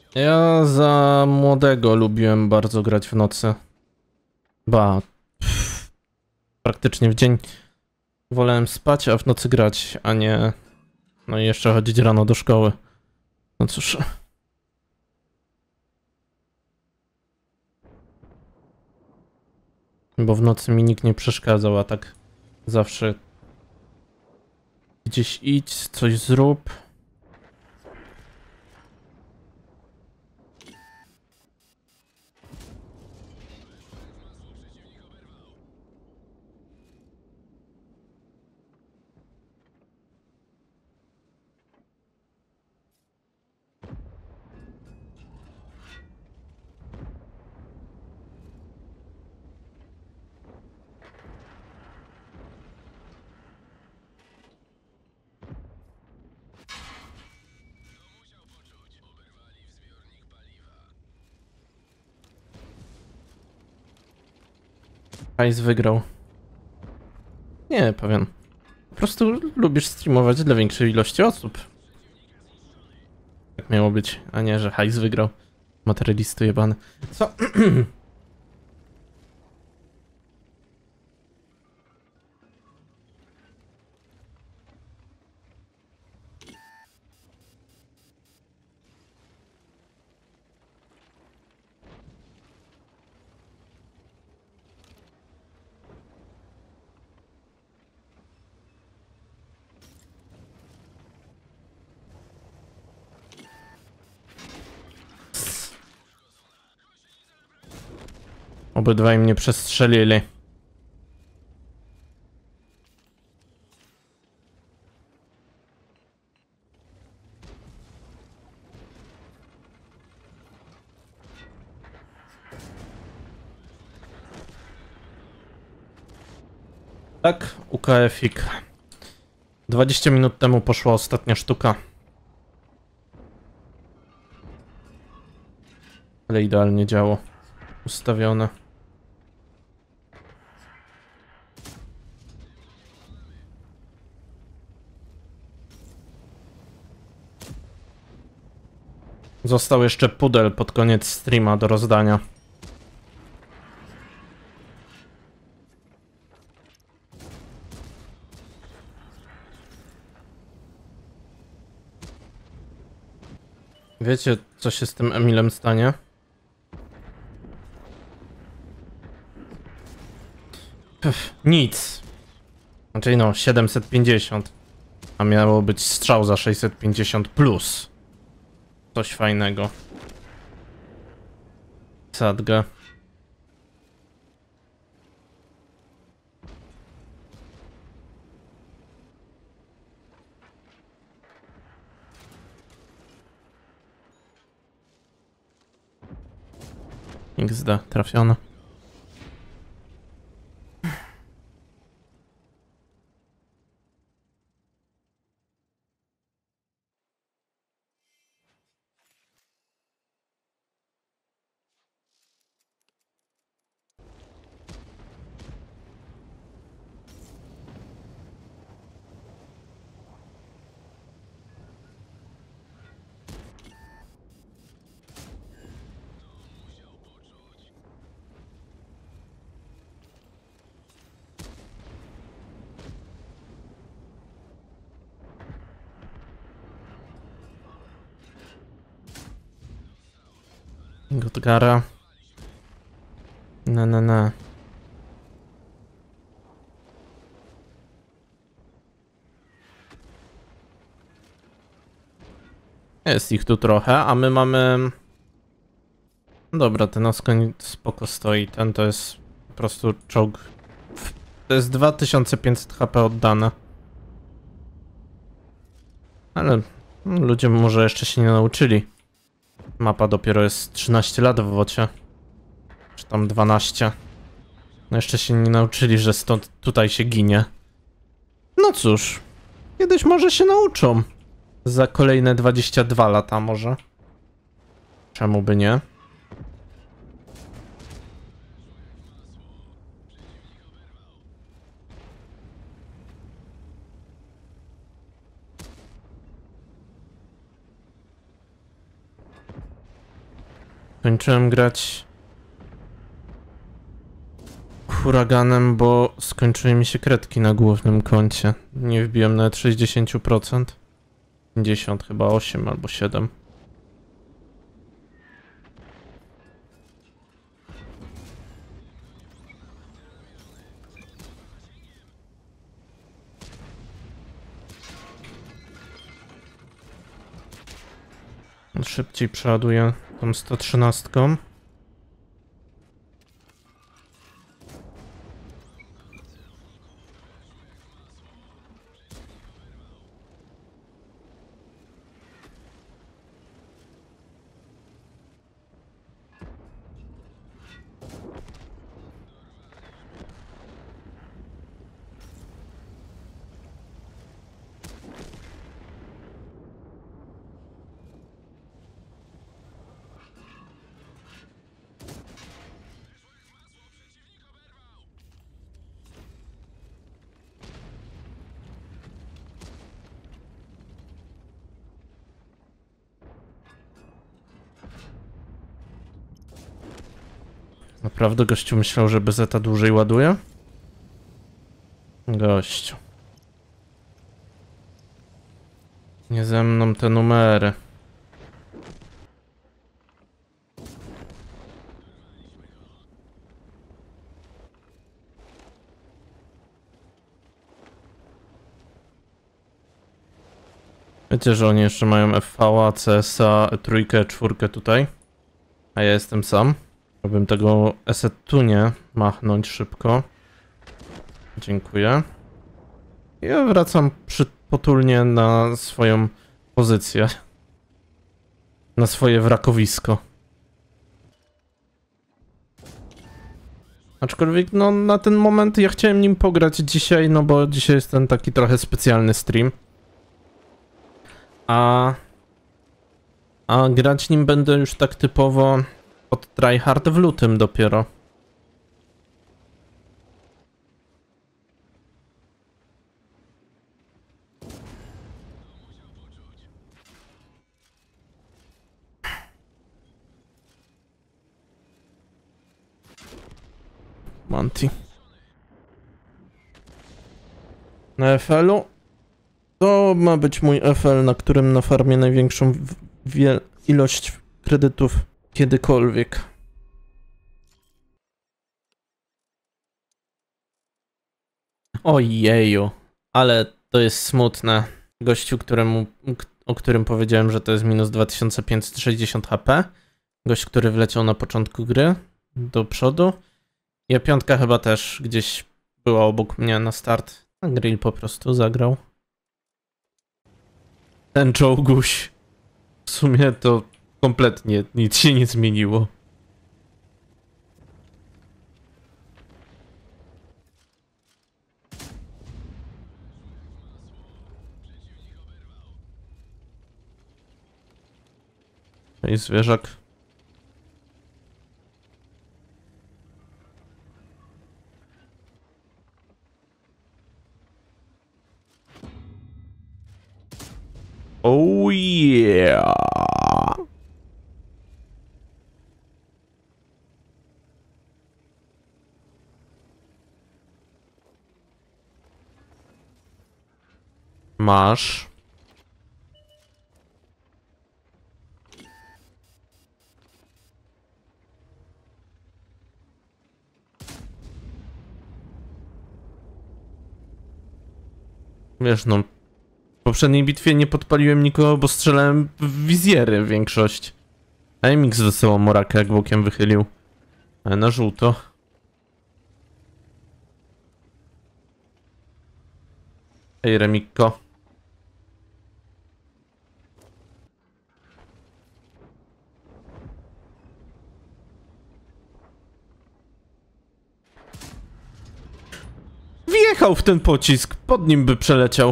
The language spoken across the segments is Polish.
Ja za młodego lubiłem bardzo grać w nocy. Ba, praktycznie w dzień wolałem spać, a w nocy grać, a nie... No i jeszcze chodzić rano do szkoły. No cóż. Bo w nocy mi nikt nie przeszkadzał, a tak zawsze gdzieś idź, coś zrób. Ice wygrał. Nie, pewien. Po prostu lubisz streamować dla większej ilości osób. Tak miało być, a nie, że hajs wygrał. Materialistu jebany. Co? Obydwaj mnie przestrzelili. Tak, UKF-ik. 20 minut temu poszła ostatnia sztuka. Ale idealnie działo. Ustawione. Został jeszcze pudel pod koniec streama do rozdania. Wiecie, co się z tym Emilem stanie? Nic. Znaczy no, 750. A miało być strzał za 650 plus. Coś fajnego. Sadgę. XD, trafione. Gotgara. Ne. Jest ich tu trochę, a my mamy... Dobra, ten oskoń spoko stoi. Ten to jest po prostu czołg. To jest 2500 HP oddane. Ale ludzie może jeszcze się nie nauczyli. Mapa dopiero jest 13 lat w wocie. Czy tam 12. No jeszcze się nie nauczyli, że stąd tutaj się ginie. No cóż, kiedyś może się nauczą. Za kolejne 22 lata może. Czemu by nie? Kończyłem grać huraganem, bo skończyły mi się kredki na głównym koncie. Nie wbiłem nawet 60%. 50 chyba 8 albo 7. Szybciej przeładuję tą 113. Naprawdę gościu myślał, że BZ dłużej ładuje? Gościu. Nie ze mną te numery. Wiecie, że oni jeszcze mają FV, CS-a, trójkę, czwórkę tutaj. A ja jestem sam. Chciałbym tego Esetunie machnąć szybko. Dziękuję. Ja wracam potulnie na swoją pozycję. Na swoje wrakowisko. Aczkolwiek no na ten moment ja chciałem nim pograć dzisiaj, no bo dzisiaj jest ten taki trochę specjalny stream. A grać nim będę już tak typowo od tryhard w lutym dopiero. Monty. Na FL-u? To ma być mój FL, na którym nafarmię największą ilość kredytów kiedykolwiek. Ojeju, ale to jest smutne. Gościu, o którym powiedziałem, że to jest minus 2560 HP. Gość, który wleciał na początku gry do przodu. Ja piątka chyba też gdzieś była obok mnie na start. A grill po prostu zagrał. Ten czołguś. W sumie to kompletnie nic się nie zmieniło. Ej, zwierzak. Oh yeah. Masz. Wiesz, no, w poprzedniej bitwie nie podpaliłem nikogo, bo strzelałem w wizjery w większość. AMX wysyłał Morakę, jak bokiem wychylił. Ale na żółto. Ej, Remikko. Wjechał w ten pocisk, pod nim by przeleciał.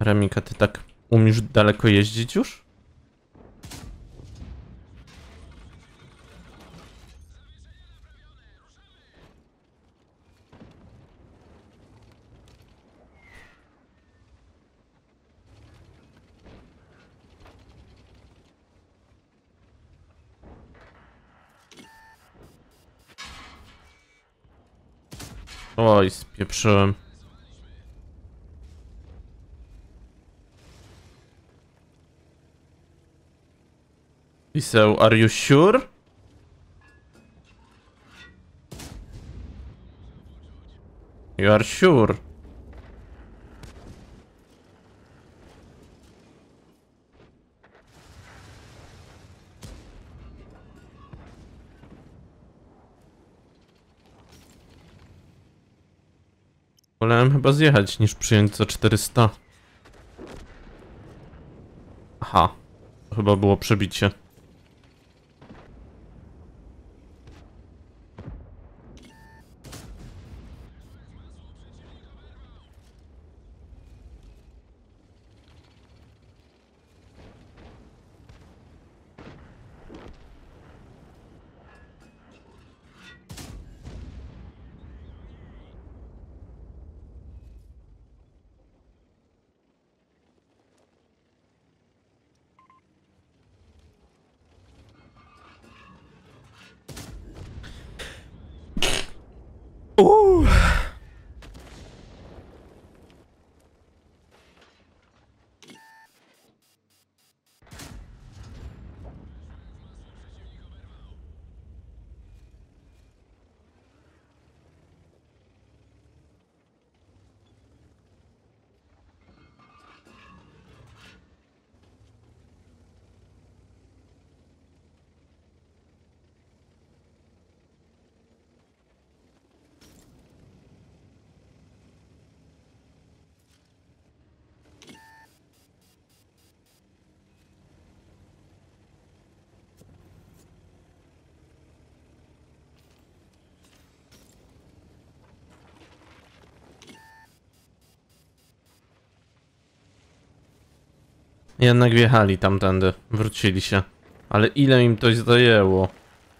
Remika, ty tak umiesz daleko jeździć już? Oj, spieprzyłem. Piseł, are you sure? You are sure. Wolałem chyba zjechać niż przyjąć za 400. Aha. To chyba było przebicie. Jednak wjechali tamtędy, wrócili się. Ale ile im to zajęło?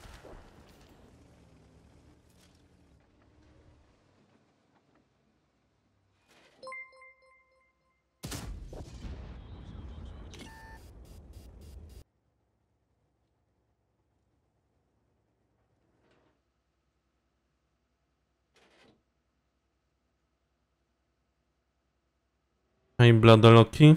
Hej, bladoloki.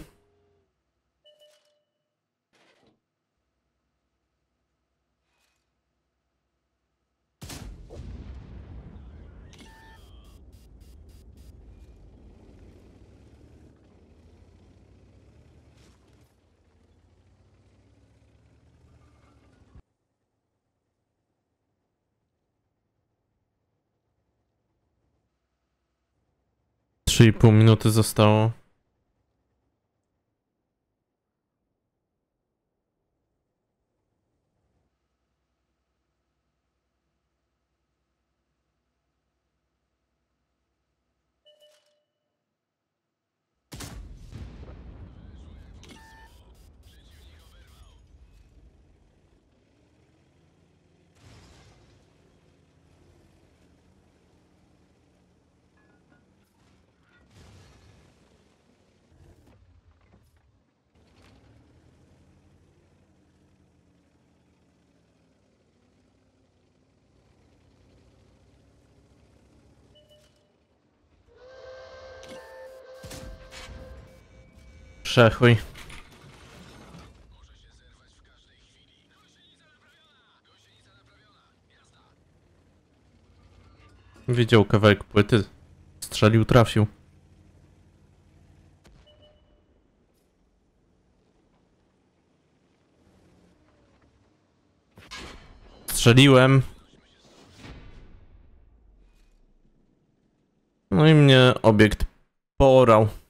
Trzy i pół minuty zostało. Przechuj. Widział kawałek płyty. Strzelił, trafił. Strzeliłem. No i mnie obiekt poorał.